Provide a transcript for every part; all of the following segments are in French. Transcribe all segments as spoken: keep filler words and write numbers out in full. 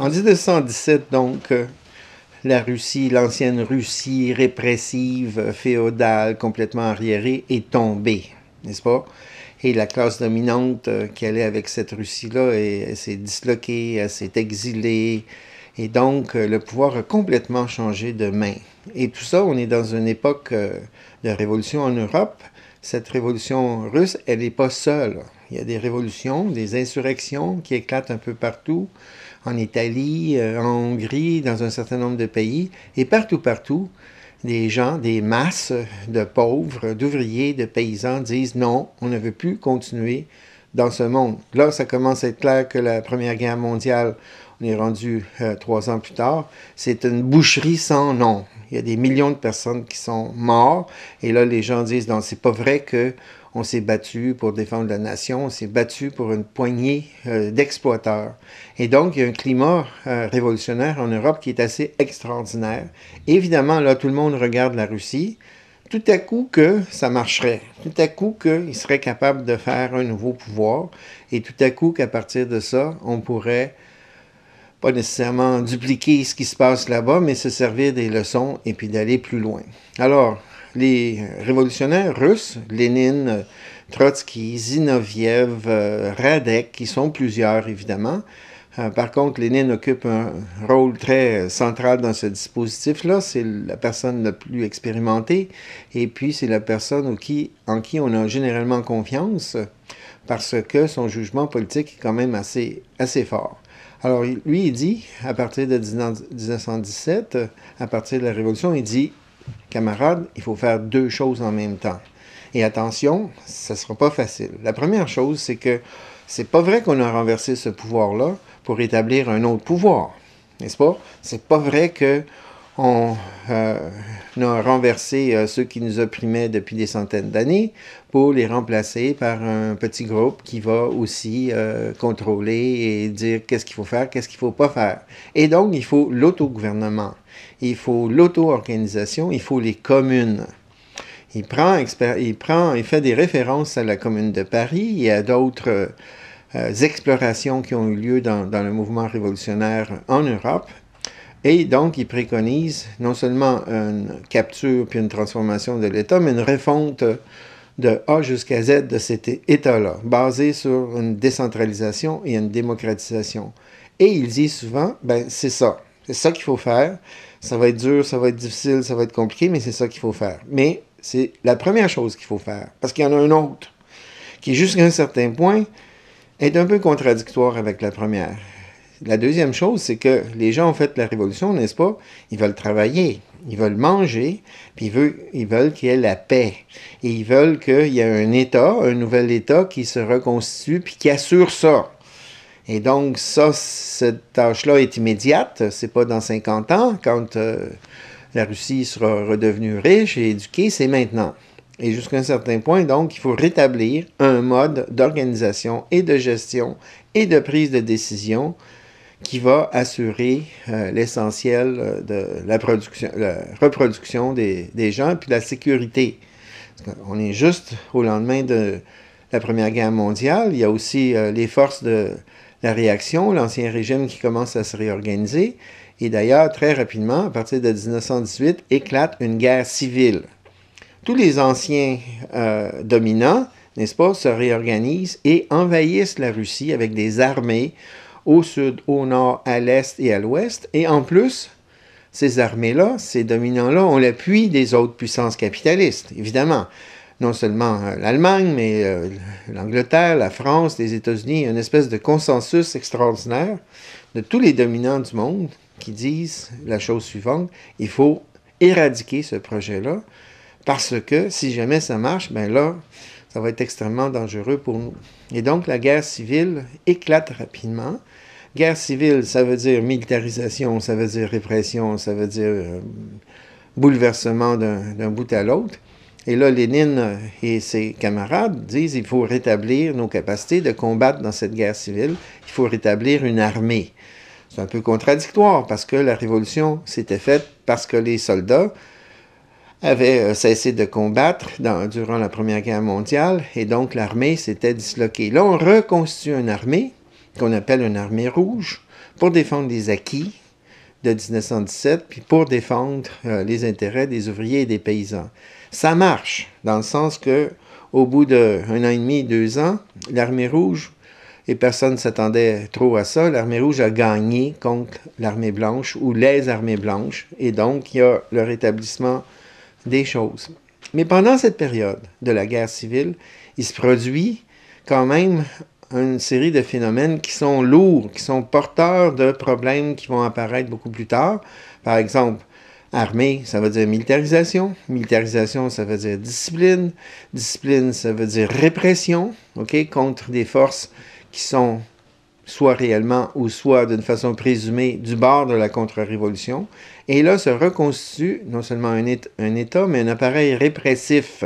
En mille neuf cent dix-sept, donc, euh, la Russie, l'ancienne Russie répressive, féodale, complètement arriérée, est tombée, n'est-ce pas? Et la classe dominante euh, qui allait avec cette Russie-là, elle, elle s'est disloquée, elle s'est exilée, et donc euh, le pouvoir a complètement changé de main. Et tout ça, on est dans une époque euh, de révolution en Europe. Cette révolution russe, elle n'est pas seule. Il y a des révolutions, des insurrections qui éclatent un peu partout, en Italie, euh, en Hongrie, dans un certain nombre de pays, et partout, partout, des gens, des masses de pauvres, d'ouvriers, de paysans disent non, on ne veut plus continuer dans ce monde. Là, ça commence à être clair que la Première Guerre mondiale, on est rendu euh, trois ans plus tard, c'est une boucherie sans nom. Il y a des millions de personnes qui sont mortes, et là, les gens disent non, c'est pas vrai que on s'est battu pour défendre la nation, on s'est battu pour une poignée euh, d'exploiteurs. Et donc, il y a un climat euh, révolutionnaire en Europe qui est assez extraordinaire. Évidemment, là, tout le monde regarde la Russie. Tout à coup que ça marcherait. Tout à coup qu'ils seraient capables de faire un nouveau pouvoir. Et tout à coup qu'à partir de ça, on pourrait pas nécessairement dupliquer ce qui se passe là-bas, mais se servir des leçons et puis d'aller plus loin. Alors, les révolutionnaires russes, Lénine, Trotsky, Zinoviev, euh, Radek, qui sont plusieurs évidemment. Euh, par contre, Lénine occupe un rôle très central dans ce dispositif-là. C'est la personne la plus expérimentée et puis c'est la personne en qui, en qui on a généralement confiance parce que son jugement politique est quand même assez, assez fort. Alors, lui, il dit, à partir de mille neuf cent dix-sept, à partir de la Révolution, il dit camarades, il faut faire deux choses en même temps. Et attention, ça ne sera pas facile. La première chose, c'est que c'est pas vrai qu'on a renversé ce pouvoir-là pour établir un autre pouvoir, n'est-ce pas? C'est pas vrai que on euh, a renversé euh, ceux qui nous opprimaient depuis des centaines d'années pour les remplacer par un petit groupe qui va aussi euh, contrôler et dire qu'est-ce qu'il faut faire, qu'est-ce qu'il ne faut pas faire. Et donc, il faut l'autogouvernement, il faut l'auto-organisation, il faut les communes. Il prend, il prend, il fait des références à la Commune de Paris et à d'autres euh, explorations qui ont eu lieu dans, dans le mouvement révolutionnaire en Europe. Et donc, il préconise non seulement une capture puis une transformation de l'État, mais une refonte de A jusqu'à Z de cet État-là, basée sur une décentralisation et une démocratisation. Et il dit souvent, ben c'est ça, c'est ça qu'il faut faire. Ça va être dur, ça va être difficile, ça va être compliqué, mais c'est ça qu'il faut faire. Mais c'est la première chose qu'il faut faire, parce qu'il y en a une autre, qui jusqu'à un certain point est un peu contradictoire avec la première. La deuxième chose, c'est que les gens ont fait la révolution, n'est-ce pas? Ils veulent travailler, ils veulent manger, puis ils veulent, ils veulent qu'il y ait la paix. Et ils veulent qu'il y ait un État, un nouvel État qui se reconstitue, puis qui assure ça. Et donc, ça, cette tâche-là est immédiate. C'est pas dans cinquante ans, quand euh, la Russie sera redevenue riche et éduquée, c'est maintenant. Et jusqu'à un certain point, donc, il faut rétablir un mode d'organisation et de gestion et de prise de décision qui va assurer euh, l'essentiel de la, production, la reproduction des, des gens, puis la sécurité. On est juste au lendemain de la Première Guerre mondiale. Il y a aussi euh, les forces de la réaction, l'ancien régime qui commence à se réorganiser. Et d'ailleurs, très rapidement, à partir de mille neuf cent dix-huit, éclate une guerre civile. Tous les anciens euh, dominants, n'est-ce pas, se réorganisent et envahissent la Russie avec des armées au sud, au nord, à l'est et à l'ouest. Et en plus, ces armées-là, ces dominants-là, ont l'appui des autres puissances capitalistes, évidemment. Non seulement euh, l'Allemagne, mais euh, l'Angleterre, la France, les États-Unis, une espèce de consensus extraordinaire de tous les dominants du monde qui disent la chose suivante, il faut éradiquer ce projet-là, parce que si jamais ça marche, ben là, ça va être extrêmement dangereux pour nous. Et donc, la guerre civile éclate rapidement. Guerre civile, ça veut dire militarisation, ça veut dire répression, ça veut dire euh, bouleversement d'un bout à l'autre. Et là, Lénine et ses camarades disent qu'il faut rétablir nos capacités de combattre dans cette guerre civile. Il faut rétablir une armée. C'est un peu contradictoire parce que la révolution s'était faite parce que les soldats avaient cessé de combattre dans, durant la Première Guerre mondiale et donc l'armée s'était disloquée. Là, on reconstitue une armée qu'on appelle une armée rouge pour défendre les acquis de mille neuf cent dix-sept, puis pour défendre euh, les intérêts des ouvriers et des paysans. Ça marche, dans le sens que au bout d'un an et demi, deux ans, l'Armée rouge, et personne ne s'attendait trop à ça, l'Armée rouge a gagné contre l'Armée blanche ou les armées blanches, et donc il y a le rétablissement des choses. Mais pendant cette période de la guerre civile, il se produit quand même une série de phénomènes qui sont lourds, qui sont porteurs de problèmes qui vont apparaître beaucoup plus tard. Par exemple, armée, ça veut dire militarisation. Militarisation, ça veut dire discipline. Discipline, ça veut dire répression, OK, contre des forces qui sont soit réellement ou soit d'une façon présumée du bord de la contre-révolution. Et là se reconstitue non seulement un, état, un État, mais un appareil répressif.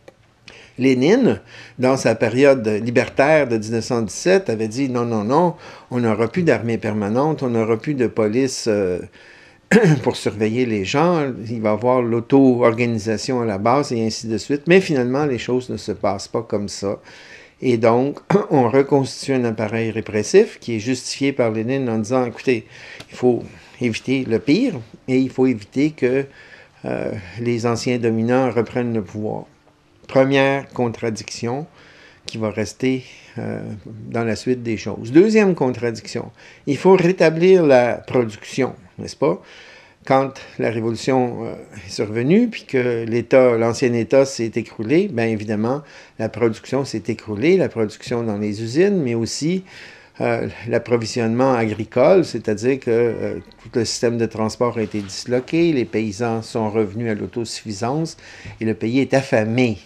Lénine, dans sa période libertaire de mille neuf cent dix-sept, avait dit non, non, non, on n'aura plus d'armée permanente, on n'aura plus de police euh, pour surveiller les gens, il va y avoir l'auto-organisation à la base et ainsi de suite. Mais finalement, les choses ne se passent pas comme ça. Et donc, on reconstitue un appareil répressif qui est justifié par Lénine en disant, écoutez, il faut éviter le pire et il faut éviter que euh, les anciens dominants reprennent le pouvoir. Première contradiction qui va rester euh, dans la suite des choses. Deuxième contradiction, il faut rétablir la production, n'est-ce pas? Quand la Révolution euh, est survenue, puis que l'État, l'ancien État s'est écroulé, bien évidemment, la production s'est écroulée, la production dans les usines, mais aussi euh, l'approvisionnement agricole, c'est-à-dire que euh, tout le système de transport a été disloqué, les paysans sont revenus à l'autosuffisance et le pays est affamé.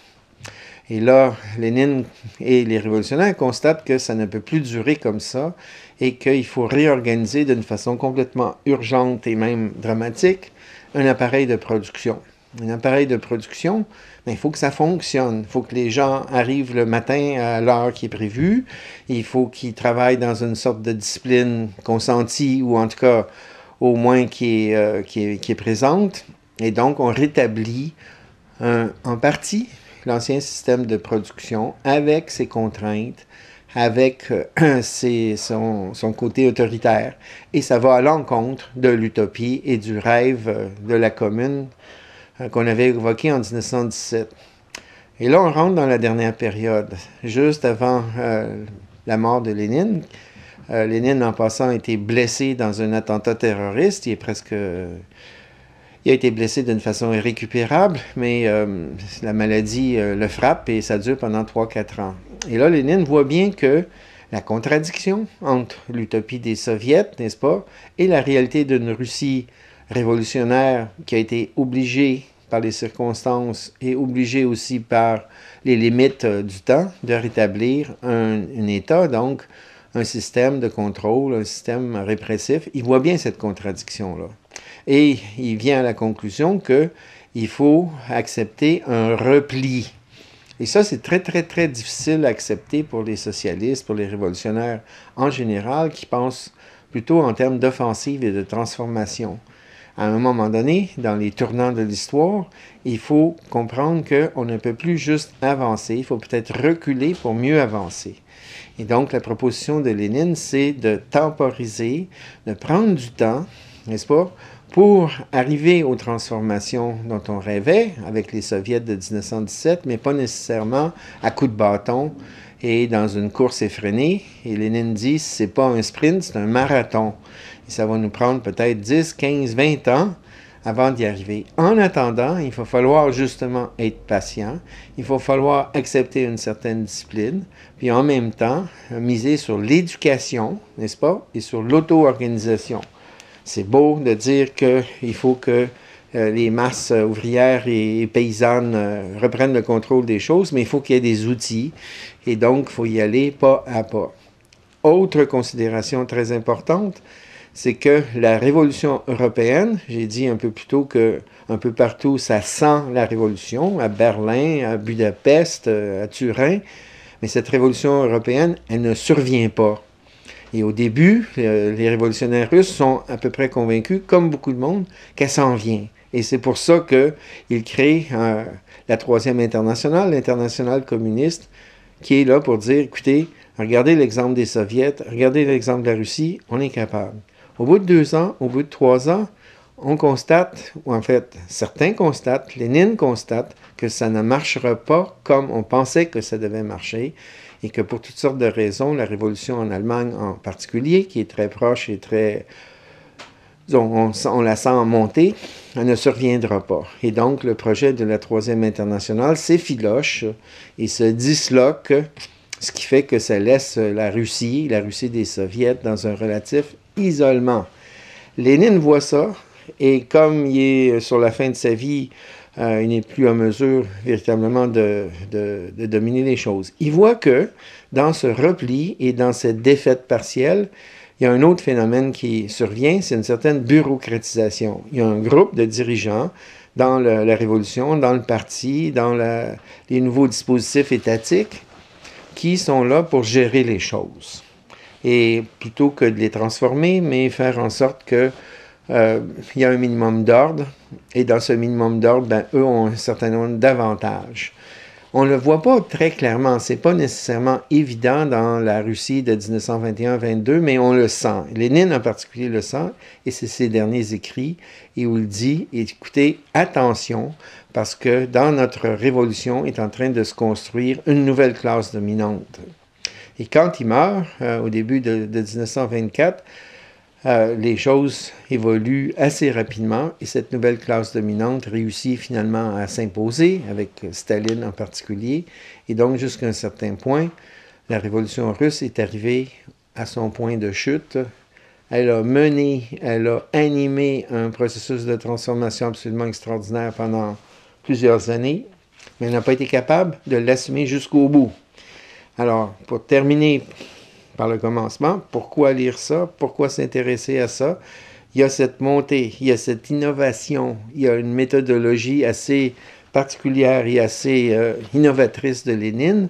Et là, Lénine et les révolutionnaires constatent que ça ne peut plus durer comme ça et qu'il faut réorganiser d'une façon complètement urgente et même dramatique un appareil de production. Un appareil de production, bien, il faut que ça fonctionne. Il faut que les gens arrivent le matin à l'heure qui est prévue. Il faut qu'ils travaillent dans une sorte de discipline consentie ou en tout cas au moins qui est, euh, qui est, qui est présente. Et donc, on rétablit un, en partie l'ancien système de production avec ses contraintes, avec euh, ses, son, son côté autoritaire. Et ça va à l'encontre de l'utopie et du rêve euh, de la commune euh, qu'on avait évoqué en mille neuf cent dix-sept. Et là, on rentre dans la dernière période, juste avant euh, la mort de Lénine. Euh, Lénine, en passant, a été blessé dans un attentat terroriste. Il est presque... Euh, Il a été blessé d'une façon irrécupérable, mais euh, la maladie euh, le frappe et ça dure pendant trois à quatre ans. Et là, Lénine voit bien que la contradiction entre l'utopie des soviets, n'est-ce pas, et la réalité d'une Russie révolutionnaire qui a été obligée par les circonstances et obligée aussi par les limites euh, du temps de rétablir un, un État, donc un système de contrôle, un système répressif. Il voit bien cette contradiction-là. Et il vient à la conclusion qu'il faut accepter un repli. Et ça, c'est très, très, très difficile à accepter pour les socialistes, pour les révolutionnaires en général, qui pensent plutôt en termes d'offensive et de transformation. À un moment donné, dans les tournants de l'histoire, il faut comprendre qu'on ne peut plus juste avancer, il faut peut-être reculer pour mieux avancer. Et donc, la proposition de Lénine, c'est de temporiser, de prendre du temps, n'est-ce pas, pour arriver aux transformations dont on rêvait avec les soviets de mille neuf cent dix-sept, mais pas nécessairement à coups de bâton et dans une course effrénée. Et Lénine dit, c'est pas un sprint, c'est un marathon. Et ça va nous prendre peut-être dix, quinze, vingt ans avant d'y arriver. En attendant, il va falloir justement être patient, il va falloir accepter une certaine discipline, puis en même temps, miser sur l'éducation, n'est-ce pas, et sur l'auto-organisation. C'est beau de dire qu'il faut que euh, les masses ouvrières et paysannes euh, reprennent le contrôle des choses, mais il faut qu'il y ait des outils, et donc il faut y aller pas à pas. Autre considération très importante, c'est que la révolution européenne, j'ai dit un peu plus tôt qu'un peu partout, ça sent la révolution, à Berlin, à Budapest, à Turin, mais cette révolution européenne, elle ne survient pas. Et au début, euh, les révolutionnaires russes sont à peu près convaincus, comme beaucoup de monde, qu'elle s'en vient. Et c'est pour ça qu'ils créent euh, la Troisième Internationale, l'Internationale communiste, qui est là pour dire, écoutez, Regardez l'exemple des Soviets, regardez l'exemple de la Russie, on est capable. Au bout de deux ans, au bout de trois ans, on constate, ou en fait, certains constatent, Lénine constate que ça ne marchera pas comme on pensait que ça devait marcher, et que pour toutes sortes de raisons, la révolution en Allemagne en particulier, qui est très proche et très... On, on, on la sent monter, elle ne surviendra pas. Et donc, le projet de la Troisième Internationale s'effiloche et se disloque, ce qui fait que ça laisse la Russie, la Russie des Soviets, dans un relatif isolement. Lénine voit ça, et comme il est sur la fin de sa vie, euh, il n'est plus en mesure véritablement de, de, de dominer les choses. Il voit que dans ce repli et dans cette défaite partielle, il y a un autre phénomène qui survient, c'est une certaine bureaucratisation. Il y a un groupe de dirigeants dans le, la Révolution, dans le parti, dans la, les nouveaux dispositifs étatiques, qui sont là pour gérer les choses. Et plutôt que de les transformer, mais faire en sorte que euh, il y a un minimum d'ordre, et dans ce minimum d'ordre, ben, eux ont un certain nombre d'avantages. On ne le voit pas très clairement, c'est pas nécessairement évident dans la Russie de dix-neuf cent vingt et un vingt-deux, mais on le sent. Lénine en particulier le sent, et c'est ses derniers écrits, et où il dit, écoutez, attention, parce que dans notre révolution est en train de se construire une nouvelle classe dominante. Et quand il meurt, euh, au début de, de dix-neuf cent vingt-quatre, euh, les choses évoluent assez rapidement et cette nouvelle classe dominante réussit finalement à s'imposer, avec Staline en particulier. Et donc, jusqu'à un certain point, la révolution russe est arrivée à son point de chute. Elle a mené, elle a animé un processus de transformation absolument extraordinaire pendant plusieurs années, mais elle n'a pas été capable de l'assumer jusqu'au bout. Alors, pour terminer par le commencement, pourquoi lire ça? Pourquoi s'intéresser à ça? Il y a cette montée, il y a cette innovation, il y a une méthodologie assez particulière et assez euh, innovatrice de Lénine,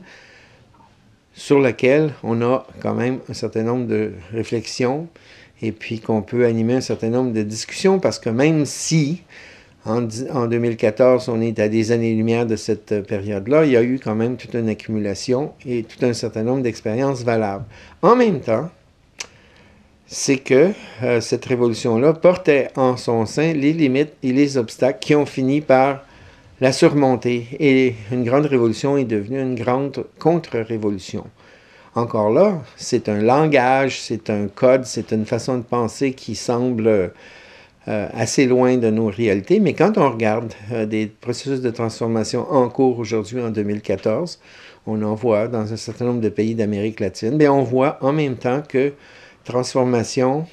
sur laquelle on a quand même un certain nombre de réflexions, et puis qu'on peut animer un certain nombre de discussions, parce que même si En, en deux mille quatorze, on est à des années-lumière de cette période-là, il y a eu quand même toute une accumulation et tout un certain nombre d'expériences valables. En même temps, c'est que euh, cette révolution-là portait en son sein les limites et les obstacles qui ont fini par la surmonter. Et une grande révolution est devenue une grande contre-révolution. Encore là, c'est un langage, c'est un code, c'est une façon de penser qui semble Euh, assez loin de nos réalités, mais quand on regarde euh, des processus de transformation en cours aujourd'hui en deux mille quatorze, on en voit dans un certain nombre de pays d'Amérique latine, mais on voit en même temps que transformation,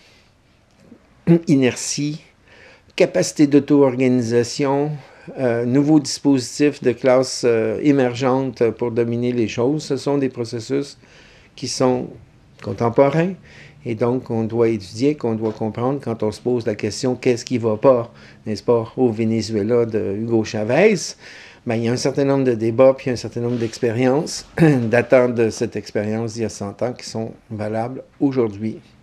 inertie, capacité d'auto-organisation, euh, nouveaux dispositifs de classe euh, émergente pour dominer les choses, ce sont des processus qui sont contemporains. Et donc, on doit étudier, qu'on doit comprendre quand on se pose la question « qu'est-ce qui ne va pas ?» n'est-ce pas, au Venezuela de Hugo Chavez, ben, il y a un certain nombre de débats, puis un certain nombre d'expériences datant de cette expérience d'il y a cent ans qui sont valables aujourd'hui.